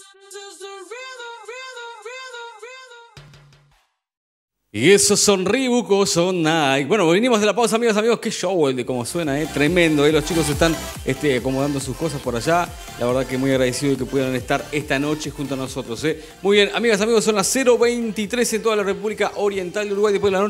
Y esos son Reebok, son Nike. Bueno, venimos de la pausa, amigos. Qué show el de cómo suena, tremendo. Los chicos están acomodando sus cosas por allá. La verdad que muy agradecido de que puedan estar esta noche junto a nosotros. Muy bien, amigas, amigos, son las 0:23 en toda la República Oriental de Uruguay. Después de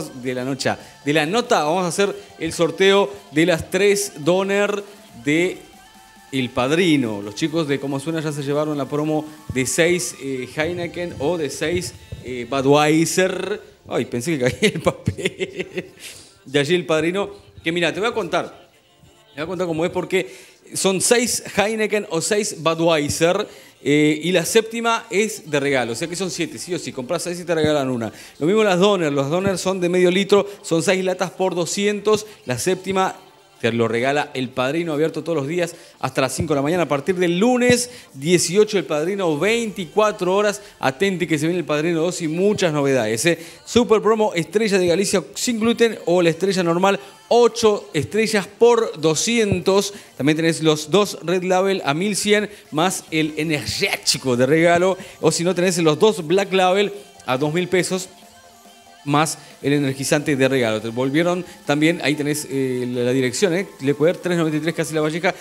la nota vamos a hacer el sorteo de las 3 Doner de El Padrino. Los chicos de Cómo Suena ya se llevaron la promo de 6 Heineken o de 6 Budweiser. Ay, pensé que caía el papel. De allí El Padrino. Que mira, te voy a contar cómo es, porque son 6 Heineken o 6 Budweiser. Y la séptima es de regalo. O sea que son 7, sí o sí. Compras 6 y te regalan una. Lo mismo las Doner. Los Doner son de medio litro. Son 6 latas por 200. La séptima te lo regala El Padrino, abierto todos los días hasta las 5 de la mañana. A partir del lunes 18 El Padrino, 24 horas. Atente que se viene El Padrino 2 y muchas novedades. Super promo Estrella de Galicia sin gluten o la estrella normal, 8 estrellas por 200. También tenés los 2 Red Label a 1100 más el energético de regalo. O si no, tenés los 2 Black Label a 2.000 pesos. Más el energizante de regalo. Te volvieron también, ahí tenés la dirección, Lecuer 393 Casi La Valleja,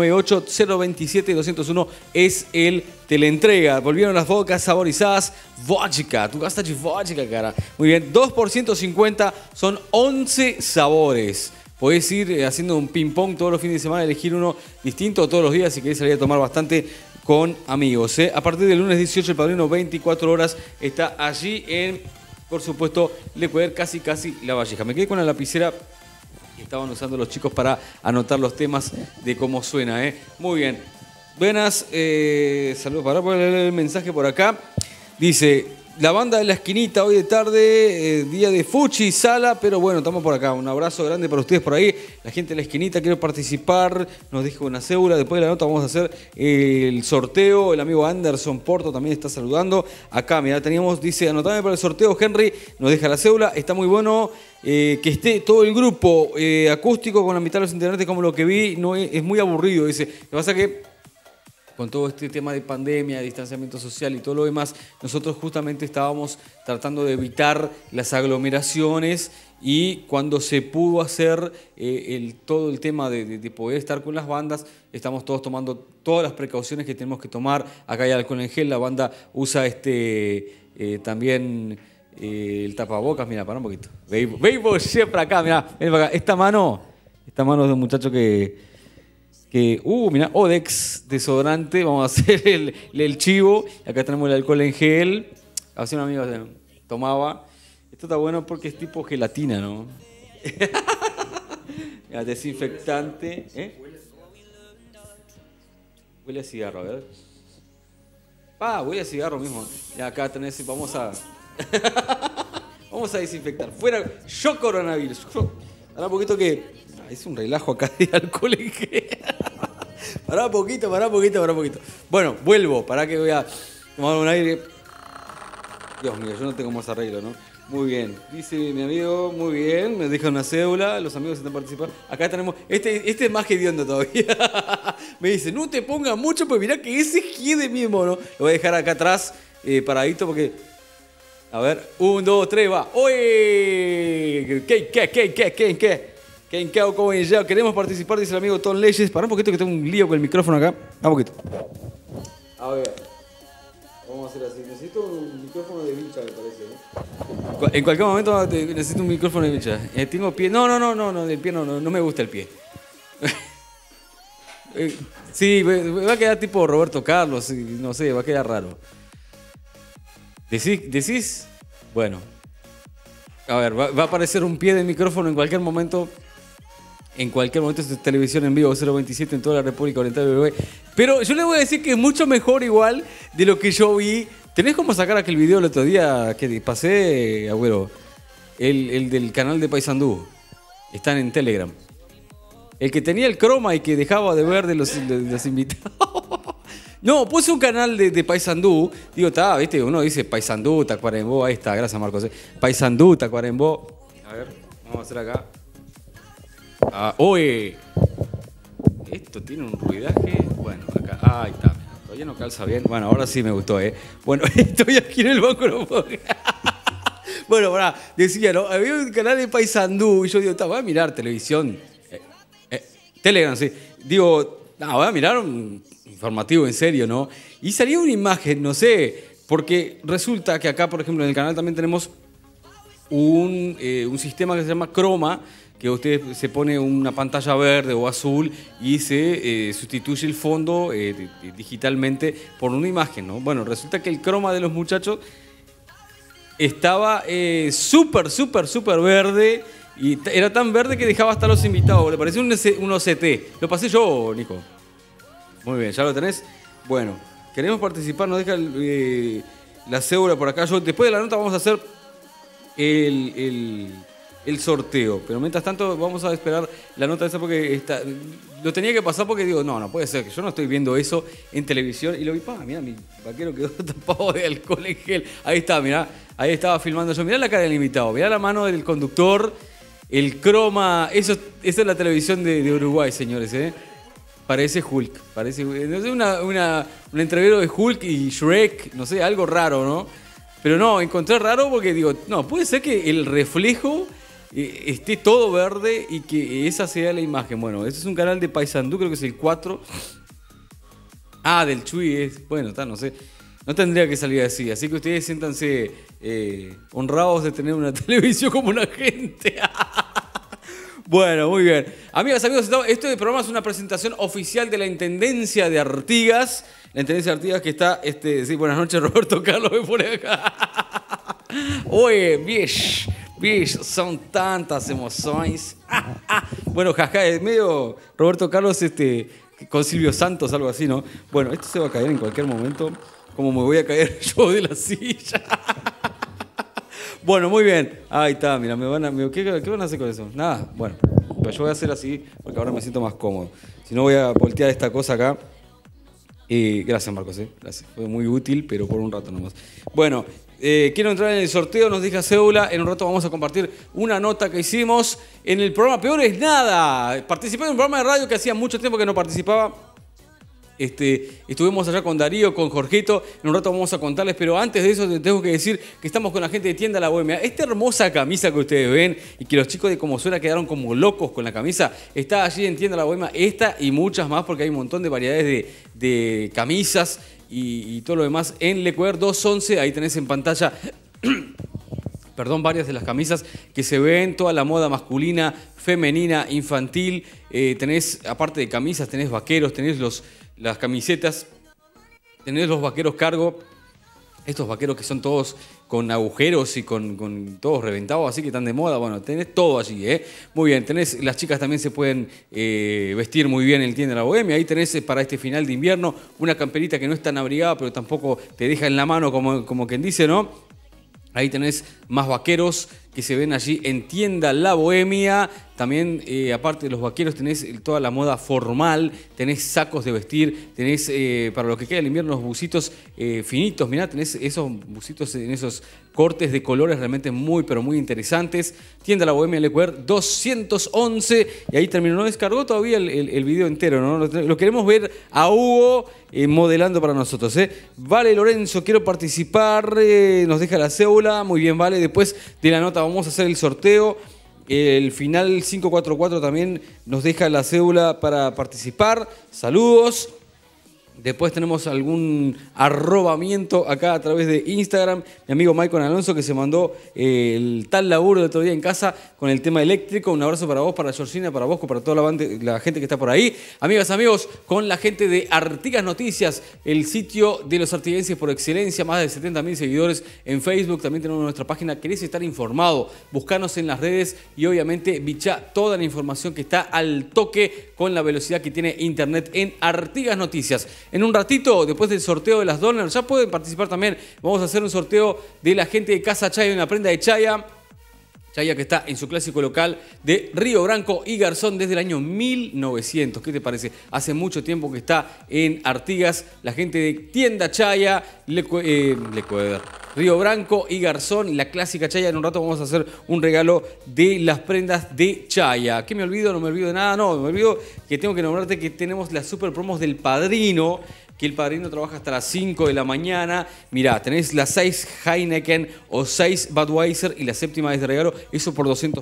098-027-201 es el teleentrega. Volvieron las vodkas saborizadas vodka. Tu gastas de vodka, cara. Muy bien, 2 por 150 son 11 sabores. Podés ir haciendo un ping-pong todos los fines de semana, elegir uno distinto todos los días si querés salir a tomar bastante con amigos. A partir del lunes 18 El Padrino, 24 horas, está allí en... Por supuesto, Lecuer, casi La Valleja. Me quedé con la lapicera que estaban usando los chicos para anotar los temas de Cómo Suena. Muy bien. Buenas. Saludos para el mensaje por acá. Dice, la banda de la esquinita hoy de tarde, día de Fuchi, Sala, pero bueno, estamos por acá. Un abrazo grande para ustedes por ahí. La gente de la esquinita quiere participar, nos dijo una cédula. Después de la nota vamos a hacer el sorteo. El amigo Anderson Porto también está saludando. Acá, mira, teníamos, dice, anotame para el sorteo, Henry, nos deja la cédula. Está muy bueno que esté todo el grupo acústico con la mitad de los integrantes, como lo que vi, no es muy aburrido, dice. Lo que pasa que con todo este tema de pandemia, distanciamiento social y todo lo demás, nosotros justamente estábamos tratando de evitar las aglomeraciones y cuando se pudo hacer todo el tema de poder estar con las bandas, estamos todos tomando todas las precauciones que tenemos que tomar. Acá hay alcohol en gel, la banda usa también el tapabocas. Mira, para un poquito. Veis vos siempre acá, mira, ven para acá. Esta mano es de un muchacho que mirá, Odex, desodorante, vamos a hacer el chivo. Acá tenemos el alcohol en gel. Hace un amigo tomaba. Esto está bueno porque es tipo gelatina, ¿no? Mirá, desinfectante. Huele a cigarro, a ver. Huele a cigarro mismo. Y acá tenés, vamos a desinfectar. Fuera, yo coronavirus. Ahora un poquito que... Es un relajo acá de alcohol en gel. Pará un poquito. Bueno, vuelvo. Pará que voy a tomar un aire. Dios mío, yo no tengo más arreglo, ¿no? Muy bien. Dice mi amigo, muy bien. Me deja una cédula. Los amigos están participando. Acá tenemos... Este es más hediondo todavía. Me dice, no te pongas mucho, pues mirá que ese hiede mismo, ¿no? Lo voy a dejar acá atrás, paradito, porque... A ver, 1, 2, 3, va. ¡Oye! ¿Qué? ¿Cómo ya? Queremos participar, dice el amigo Tom Leyes. Para un poquito que tengo un lío con el micrófono acá. Un poquito. A ver. Vamos a hacer así. Necesito un micrófono de vincha, me parece, ¿no? En cualquier momento necesito un micrófono de vincha. Tengo pie. No, el pie no me gusta el pie. Sí, va a quedar tipo Roberto Carlos, no sé, va a quedar raro. ¿Decís? Bueno. A ver, va a aparecer un pie de micrófono en cualquier momento. En cualquier momento es televisión en vivo 027 en toda la República Oriental de Uruguay. Pero yo le voy a decir que es mucho mejor igual de lo que yo vi. ¿Tenés cómo sacar aquel video el otro día que pasé, Agüero? El del canal de Paysandú. Están en Telegram. El que tenía el croma y que dejaba de ver de los invitados. No, puse un canal de Paysandú. Digo, está, viste, uno dice Paysandú, Tacuarembó. Ahí está, gracias Marcos. Paysandú, Tacuarembó. A ver, vamos a hacer acá. ¡Oye! Esto tiene un ruidaje. Bueno, acá. Ahí está. Todavía no calza bien. Bueno, ahora sí me gustó, ¿eh? Bueno, estoy aquí en el banco, no puedo creer. Bueno, pará, decía, ¿no? Había un canal de Paysandú y yo digo, voy a mirar televisión. Telegram, sí. Digo, voy a mirar un informativo en serio, ¿no? Y salía una imagen, no sé, porque resulta que acá, por ejemplo, en el canal también tenemos un sistema que se llama Chroma, que usted se pone una pantalla verde o azul y se sustituye el fondo digitalmente por una imagen, ¿no? Bueno, resulta que el Chroma de los muchachos estaba súper verde y era tan verde que dejaba hasta los invitados. Le parecía un OCT. Lo pasé yo, Nico. Muy bien, ¿ya lo tenés? Bueno, queremos participar, nos deja la cédula por acá. Después de la nota vamos a hacer el sorteo. Pero mientras tanto vamos a esperar la nota esa porque lo tenía que pasar porque digo, no puede ser, que yo no estoy viendo eso en televisión. Y lo vi, mirá, mi vaquero quedó tapado de alcohol en gel. Ahí está, mirá, ahí estaba filmando yo. Mirá la cara del invitado, mirá la mano del conductor, el croma. Esa es la televisión de Uruguay, señores, ¿eh? Parece Hulk, parece no sé, un entrevero de Hulk y Shrek, no sé, algo raro, ¿no? Pero no, encontré raro porque digo, no, puede ser que el reflejo esté todo verde y que esa sea la imagen. Bueno, este es un canal de Paysandú, creo que es el 4. Del Chuy, bueno, no sé. No tendría que salir así, así que ustedes siéntanse honrados de tener una televisión como una gente. Bueno, muy bien. Amigas, amigos, este programa es una presentación oficial de la Intendencia de Artigas. La Intendencia de Artigas que está, sí, buenas noches, Roberto Carlos, me pone acá. Oye, bicho, son tantas emociones. Bueno, jaja, es medio Roberto Carlos con Silvio Santos, algo así, ¿no? Bueno, esto se va a caer en cualquier momento, como me voy a caer yo de la silla. Bueno, muy bien. Ahí está, mira, ¿qué van a hacer con eso? Nada, bueno, pero yo voy a hacer así porque ahora me siento más cómodo. Si no, voy a voltear esta cosa acá. Gracias, Marcos, gracias. Fue muy útil, pero por un rato nomás. Bueno, quiero entrar en el sorteo, nos deja cédula. En un rato vamos a compartir una nota que hicimos en el programa Peor es Nada. Participé en un programa de radio que hacía mucho tiempo que no participaba. Estuvimos allá con Darío, con Jorgito. En un rato vamos a contarles, pero antes de eso tengo que decir que estamos con la gente de Tienda La Bohemia. Esta hermosa camisa que ustedes ven y que los chicos de Como Suena quedaron como locos con la camisa, está allí en Tienda La Bohemia. Esta y muchas más, porque hay un montón de variedades de camisas y todo lo demás en Lecuer 211. Ahí tenés en pantalla varias de las camisas que se ven, toda la moda masculina, femenina, infantil. Tenés, aparte de camisas, tenés vaqueros, tenés las camisetas, tenés los vaqueros cargo, estos vaqueros que son todos con agujeros y con todos reventados, así que están de moda. Bueno, tenés todo allí, ¿eh? Muy bien, las chicas también se pueden vestir muy bien en el Tienda La Bohemia. Ahí tenés para este final de invierno una camperita que no es tan abrigada, pero tampoco te deja en la mano como quien dice, ¿no? Ahí tenés más vaqueros que se ven allí en Tienda La Bohemia. También, aparte de los vaqueros, tenés toda la moda formal, tenés sacos de vestir, tenés para lo que queda el invierno los bucitos finitos. Mirá, tenés esos bucitos en esos cortes de colores realmente muy, pero muy interesantes. Tienda La Bohemia Lecuer 211. Y ahí terminó. No descargó todavía el video entero, ¿no? Lo queremos ver a Hugo modelando para nosotros, ¿eh? Vale Lorenzo, quiero participar. Nos deja la cédula. Muy bien, Vale. Después de la nota vamos a hacer el sorteo. El final 544 también nos deja la cédula para participar. Saludos. Después tenemos algún arrobamiento acá a través de Instagram. Mi amigo Michael Alonso que se mandó el tal laburo de otro día en casa con el tema eléctrico. Un abrazo para vos, para Georgina, para vos, para toda la gente que está por ahí. Amigas, amigos, con la gente de Artigas Noticias, el sitio de los artiguenses por excelencia. Más de 70.000 seguidores en Facebook. También tenemos nuestra página. ¿Querés estar informado? Buscanos en las redes y obviamente bichá toda la información que está al toque con la velocidad que tiene Internet en Artigas Noticias. En un ratito, después del sorteo de las donas, ya pueden participar también. Vamos a hacer un sorteo de la gente de Casa Chaya, una prenda de Chaya. Chaya que está en su clásico local de Río Branco y Garzón desde el año 1900. ¿Qué te parece? Hace mucho tiempo que está en Artigas la gente de Tienda Chaya, Lecuer. Río Branco y Garzón, la clásica chaya. En un rato vamos a hacer un regalo de las prendas de chaya. ¿Qué me olvido? No me olvido de nada. No, me olvido que tengo que nombrarte que tenemos las super promos del Padrino, que el Padrino trabaja hasta las 5 de la mañana. Mirá, tenés las 6 Heineken o 6 Budweiser y la séptima es de regalo. Eso por 200.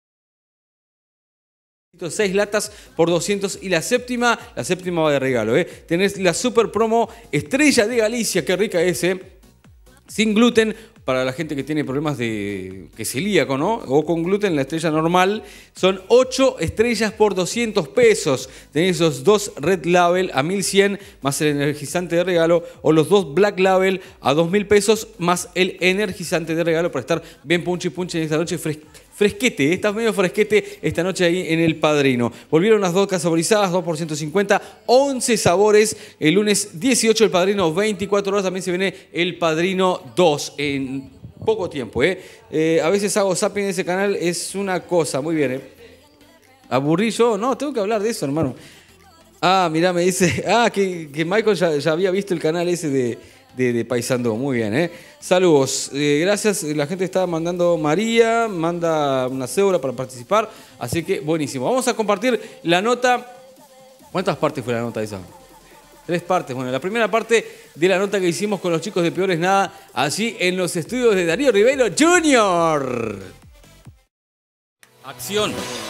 6 latas por 200 y la séptima va de regalo. Tenés la super promo Estrella de Galicia, qué rica es, sin gluten, para la gente que tiene problemas de que celíaco, ¿no? O con gluten, la estrella normal. Son 8 estrellas por 200 pesos. Tenés esos 2 Red Label a 1100 más el energizante de regalo, o los 2 Black Label a 2000 pesos más el energizante de regalo para estar bien punchi en esta noche fresquete. Estás medio fresquete esta noche ahí en El Padrino. Volvieron las vodkas saborizadas, 2 por 150, 11 sabores. El lunes 18 El Padrino, 24 horas. También se viene El Padrino 2 en poco tiempo. A veces hago zapping en ese canal, es una cosa. Muy bien. ¿Aburrí yo? No, tengo que hablar de eso, hermano. Ah, mirá, me dice que Michael ya había visto el canal ese de Paisandú. Muy bien, Saludos, gracias. La gente está mandando, María manda una cédula para participar, así que buenísimo. Vamos a compartir la nota. ¿Cuántas partes fue la nota esa? 3 partes. Bueno, la primera parte de la nota que hicimos con los chicos de Peor es Nada, allí en los estudios de Darío Ribeiro Jr. Acción.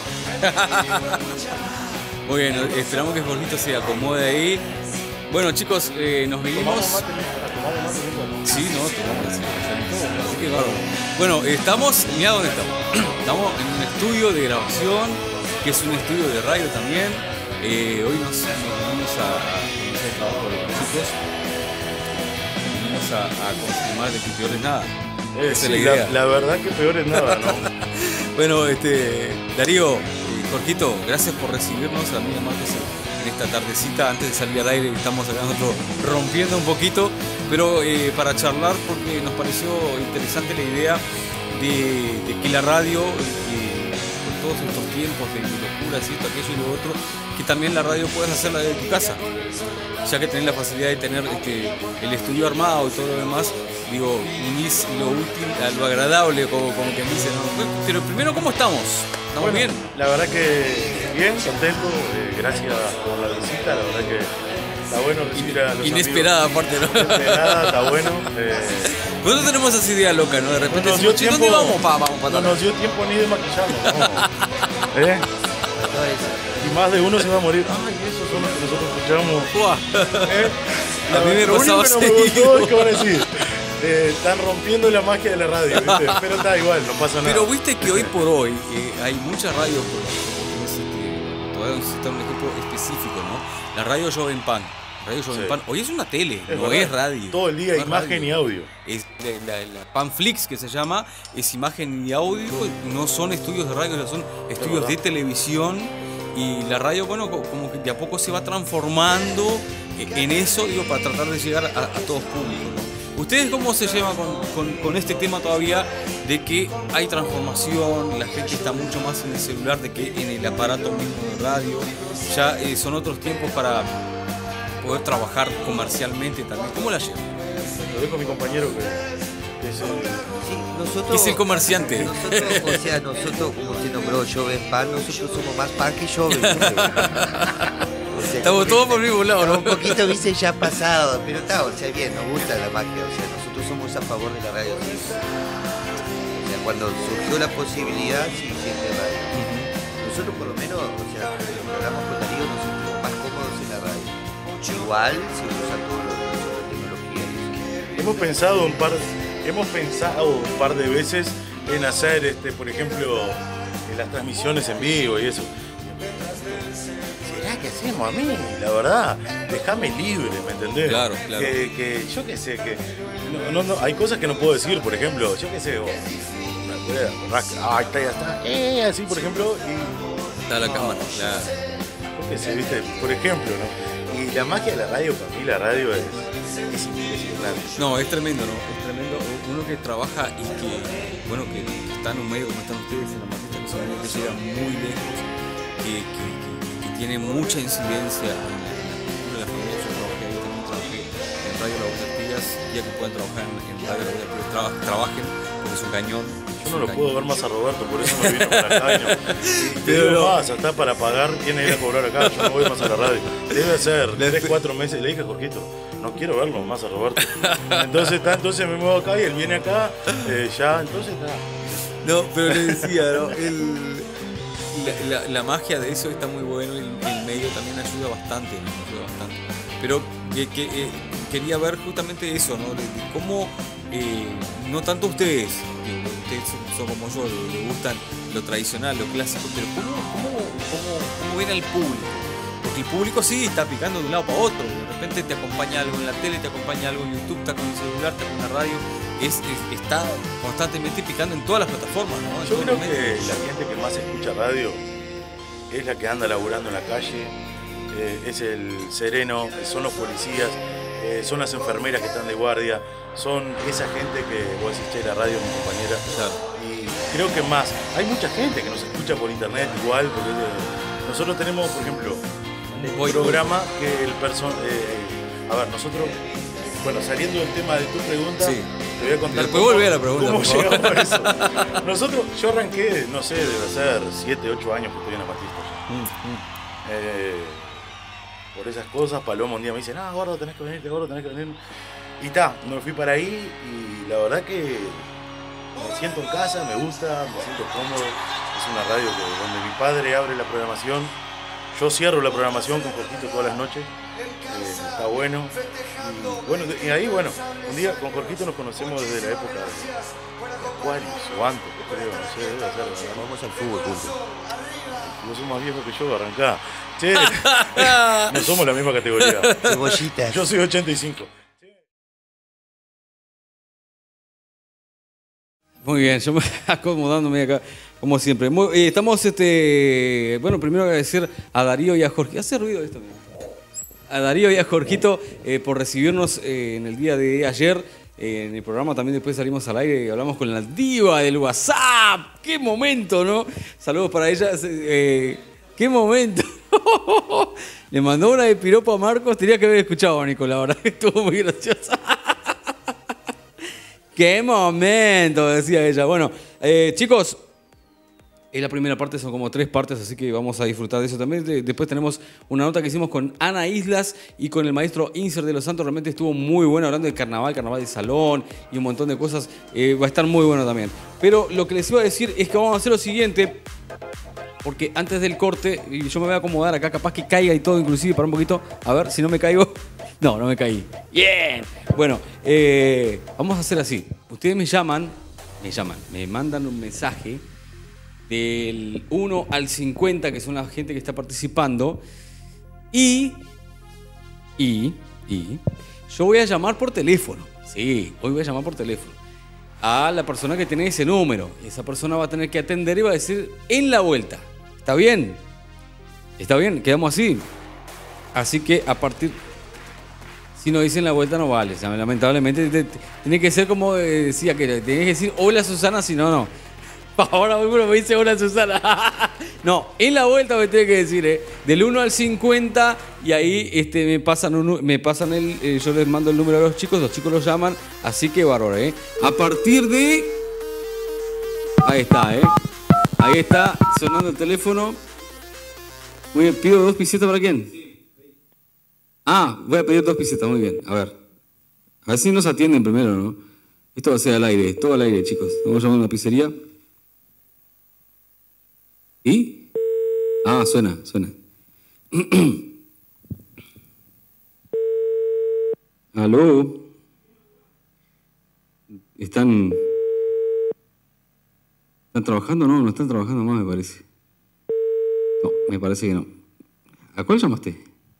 Muy bien, esperamos que Jorgito se acomode ahí. Bueno, chicos, nos vinimos. Sí, no, tomamos. Así que bárbaro. Bueno, estamos, mirá dónde estamos. Estamos en un estudio de grabación, que es un estudio de radio también. Hoy nos venimos a conocer el trabajo de los chicos. Venimos a confirmar de que Peor es Nada. Sí, es la verdad que Peor es Nada, ¿no? Bueno, Darío, Jorgito, gracias por recibirnos a mí y a Marcos en esta tardecita. Antes de salir al aire estamos acá nosotros rompiendo un poquito, pero para charlar, porque nos pareció interesante la idea de que la radio, con todos estos tiempos de locuras y esto, aquello y lo otro, que también la radio puedes hacerla desde tu casa, ya que tenés la facilidad de tener el estudio armado y todo lo demás. Digo, unís lo útil a lo agradable, como quien dice, ¿no? Pero primero, ¿cómo estamos? ¿Estamos bien? La verdad que bien, contento, gracias por la visita, la verdad que está bueno recibir a los inesperada amigos. Aparte, ¿no? Inesperada, está bueno. Nosotros tenemos esa idea loca, ¿no? De repente no decimos, ¿dónde vamos? Vamos para no nos dio tiempo ni de maquillarnos, ¿no? Y más de uno se va a morir. Ay, esos son los que nosotros escuchamos. A mí me pasaba así. Lo único que nos gustó es que van a decir, están rompiendo la magia de la radio, ¿viste? Pero está igual, no pasa nada. Pero viste que hoy por hoy hay muchas radios, todavía necesita un ejemplo específico, ¿no? La radio Joven Pan. Radio Joven Pan. Hoy es una tele, no es radio. Todo el día no imagen radio. Y audio. Es la Panflix, que se llama, es imagen y audio, no son estudios de radio, son estudios de televisión. Y la radio, bueno, como que de a poco se va transformando en eso, digo, para tratar de llegar a todos públicos, ¿no? ¿Ustedes cómo se llevan con este tema todavía de que hay transformación, la gente está mucho más en el celular de que en el aparato mismo de radio? Ya son otros tiempos para poder trabajar comercialmente también. ¿Cómo la llevan? Lo dejo a mi compañero que es nosotros, que es el comerciante. Nosotros, como se nombró Joven Pan, nosotros somos más pan que Joven. Estamos todos por el mismo lado, ¿no? Un poquito, viste, ya pasado, pero está, o sea, bien, nos gusta la magia, o sea, nosotros somos a favor de la radio. Sí. O sea, cuando surgió la posibilidad, sí, siempre radio. Nosotros por lo menos, o sea, los programas con Darío nos sentimos más cómodos en la radio. Igual se usa todo lo que es la tecnología. Hemos pensado un par de veces en hacer, por ejemplo, las transmisiones en vivo y eso. ¿Será que hacemos a mí? La verdad, déjame libre, ¿me entendés? Claro. Que yo qué sé, que no, hay cosas que no puedo decir, por ejemplo, yo qué sé, está, así por ejemplo, y está la cámara, claro. Yo qué sé, viste, por ejemplo, ¿no? Y la magia de la radio, para mí la radio es impresionante. No, es tremendo, ¿no? Es tremendo. Uno que trabaja y que, bueno, que está en un medio como están ustedes en la maqueta, que son medios que llegan muy lejos, que tiene mucha incidencia en la cultura de la familia. Yo trabajé ahí, también trabajé en Radio La Voz de Artigas, y día que puedan trabajar en radio, que trabajen, porque es un cañón. Yo no lo puedo ver más a Roberto, por eso me vino para acá. Y te digo más, hasta para pagar tiene que ir a cobrar acá, yo no voy más a la radio. Debe ser 3-4 meses, le dije a Jorgito, no quiero verlo más a Roberto. Entonces me muevo acá y él viene acá, ya, entonces está. No, pero le decía, ¿no? La magia de eso está muy bueno, el medio también ayuda bastante, ¿no? Ayuda bastante. Pero quería ver justamente eso, ¿no? De cómo, no tanto ustedes son como yo, les gustan lo tradicional, lo clásico, pero cómo ven al público. Porque el público sí está picando de un lado para otro, de repente te acompaña algo en la tele, te acompaña algo en YouTube, está con el celular, está con la radio, está constantemente picando en todas las plataformas, ¿no? Yo creo que la gente que más escucha radio es la que anda laburando en la calle, es el sereno, son los policías, son las enfermeras que están de guardia, son esa gente que vos decís, che, la radio es mi compañera. Claro. Y creo que más, hay mucha gente que nos escucha por internet igual, porque nosotros tenemos, por ejemplo, un programa que a ver, nosotros, bueno, saliendo del tema de tu pregunta, sí, te voy a contar volver a la pregunta, cómo llegamos a eso. Yo arranqué, no sé, debe ser 7, 8 años que estoy en Amatista. Por esas cosas, Paloma un día me dice, no, gordo, tenés que venir. Y me fui para ahí y la verdad que me siento en casa, me gusta, me siento cómodo. Es una radio donde mi padre abre la programación. Yo cierro la programación con Jorgito todas las noches. Está bueno. Y ahí, bueno, un día con Jorgito nos conocemos desde la época de Acuarios o antes, creo, no sé, debe ser. Vamos al fútbol juntos. Vos sos más viejo que yo, arrancá. Che, no somos la misma categoría. Cebollita. Yo soy 85. Muy bien, yo me acomodándome acá, como siempre. Estamos, bueno, primero agradecer a Darío y a Jorge. Hace ruido esto, mira. A Darío y a Jorgito por recibirnos en el día de ayer. En el programa también después salimos al aire y hablamos con la diva del WhatsApp. ¡Qué momento!, ¿no? Saludos para ella. ¡Qué momento! Le mandó una de piropo a Marcos. Tenía que haber escuchado, Nico, la verdad que estuvo muy graciosa. ¡Qué momento!, decía ella. Bueno, chicos, es la primera parte, son como 3 partes, así que vamos a disfrutar de eso también. Después tenemos una nota que hicimos con Ana Islas y con el maestro Inser de los Santos. Realmente estuvo muy bueno, hablando de carnaval de salón y un montón de cosas. Va a estar muy bueno también. Pero lo que les iba a decir es que vamos a hacer lo siguiente, porque antes del corte, y yo me voy a acomodar acá, capaz que caiga y todo, inclusive, para un poquito. A ver, si no me caigo. No me caí. ¡Bien! Bueno, vamos a hacer así. Ustedes me mandan un mensaje del 1 al 50, que son la gente que está participando. Y yo voy a llamar por teléfono. Sí, hoy voy a llamar por teléfono a la persona que tiene ese número. Esa persona va a tener que atender y va a decir en la vuelta. ¿Está bien? ¿Está bien? Quedamos así. Así que a partir... Si no dicen la vuelta no vale. Lamentablemente tiene que ser como decía que tenés que decir hola Susana, si no, no. Ahora alguno me dice hola Susana. No, en la vuelta me tiene que decir, del 1 al 50 y ahí me pasan yo les mando el número a los chicos los llaman, así que bárbaro, A partir de... Ahí está, sonando el teléfono. Muy bien, pido 2 pisetas para quién. Voy a pedir 2 pisetas, muy bien, a ver si nos atienden primero, ¿no? Esto va a ser al aire, todo al aire, chicos. Vamos a llamar a una pizzería. ¿Y? Suena. ¿Aló? ¿Están trabajando? No están trabajando más, me parece. No, me parece que no. ¿A cuál llamaste?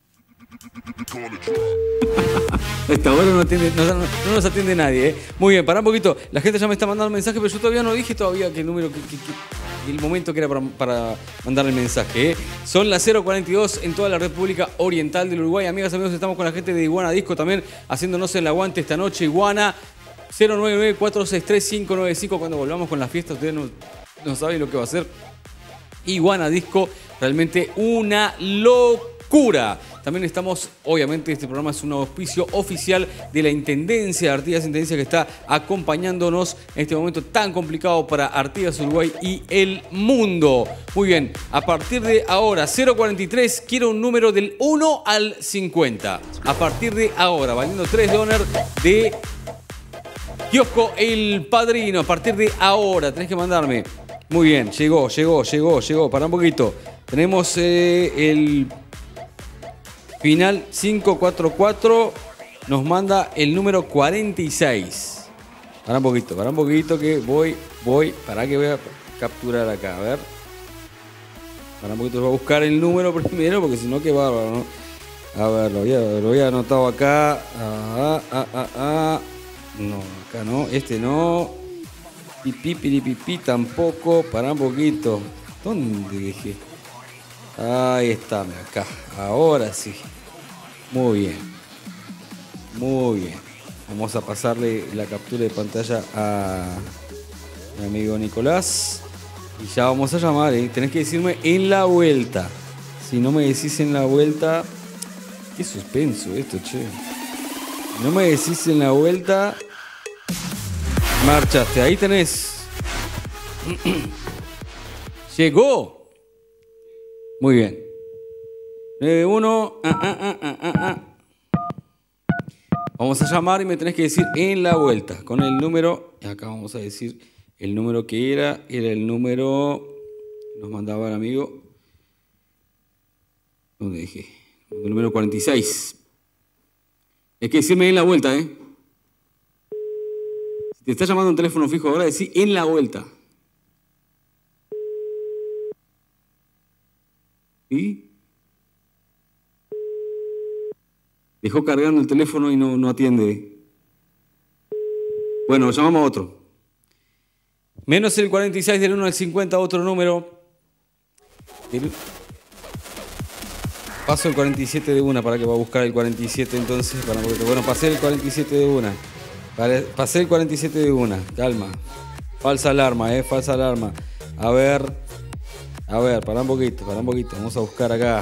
Esta hora no nos atiende nadie, Muy bien, pará un poquito. La gente ya me está mandando mensaje, pero yo todavía no dije qué número, el momento que era para mandar el mensaje, Son las 0:42 en toda la República Oriental del Uruguay. Amigas, amigos, estamos con la gente de Iguana Disco también haciéndonos el aguante esta noche. Iguana 099-463-595. Cuando volvamos con la fiesta, ustedes no saben lo que va a ser Iguana Disco. Realmente una locura. Cura. También estamos, obviamente, este programa es un auspicio oficial de la Intendencia de Artigas, Intendencia que está acompañándonos en este momento tan complicado para Artigas, Uruguay y el mundo. Muy bien, a partir de ahora, 043, quiero un número del 1 al 50. A partir de ahora, valiendo 3 dólares de Kiosco El Padrino. A partir de ahora, tenés que mandarme. Muy bien, llegó. Pará un poquito. Tenemos el final 544. Nos manda el número 46. Pará un poquito que voy. Pará que voy a capturar acá, a ver. Pará un poquito, voy a buscar el número primero, porque si no, qué bárbaro, ¿no? A ver, lo había anotado acá. No, acá no, este no. Pipi tampoco. Pará un poquito. ¿Dónde dejé? Ahí está, acá. Ahora sí. Muy bien. Vamos a pasarle la captura de pantalla a mi amigo Nicolás. Y ya vamos a llamar, ¿eh? Tenés que decirme en la vuelta. Si no me decís en la vuelta... Qué suspenso esto, che. Si no me decís en la vuelta... Marchaste, ahí tenés. Llegó. Muy bien. 91. Vamos a llamar y me tenés que decir en la vuelta. Con el número. Acá vamos a decir el número que era. Era el número. Nos mandaba el amigo. ¿Dónde dejé? El número 46. Es que decirme en la vuelta, ¿eh? Si te está llamando un teléfono fijo ahora, decí en la vuelta. ¿Y? Dejó cargando el teléfono y no atiende. Bueno, llamamos a otro. Menos el 46 del 1 al 50, otro número. Paso el 47 de una, para que va a buscar el 47 entonces. Bueno, pasé el 47 de una. Pasé el 47 de una. Calma. Falsa alarma, falsa alarma. A ver, pará un poquito. Vamos a buscar acá.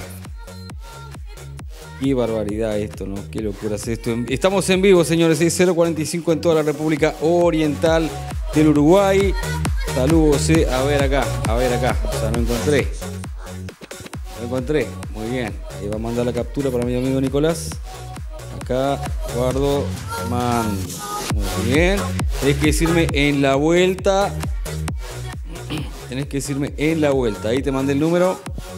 Qué barbaridad esto, ¿no? Qué locura es esto. Estamos en vivo, señores. 045 en toda la República Oriental del Uruguay. Saludos, a ver acá. O sea, lo encontré. Muy bien. Ahí va a mandar la captura para mi amigo Nicolás. Acá, guardo, mando. Muy bien. Tenés que decirme en la vuelta. Ahí te mandé el número.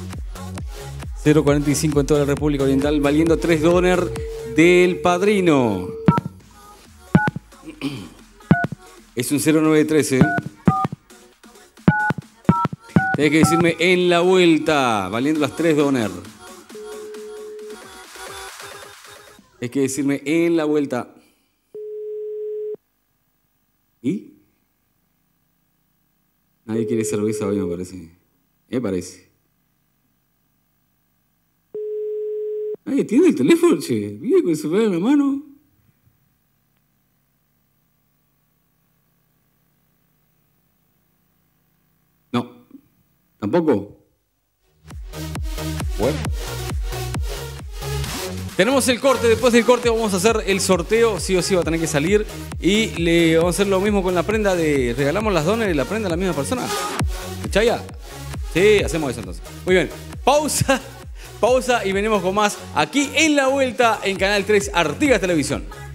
045 en toda la República Oriental, valiendo 3 dólares del Padrino. Es un 0913. Tenés que decirme en la vuelta, valiendo las 3 dólares. Tenés que decirme en la vuelta. ¿Y? Nadie quiere cerveza hoy, me parece. Parece. Nadie tiene el teléfono, che. Viene con el celular en la mano. No. ¿Tampoco? Bueno. Tenemos el corte. Después del corte vamos a hacer el sorteo. Sí o sí va a tener que salir. Y le vamos a hacer lo mismo con la prenda de... Regalamos las donas y la prenda a la misma persona. ¿Chaya? Sí, hacemos eso entonces. Muy bien. Pausa y venimos con más aquí en la vuelta en Canal 3 Artigas Televisión.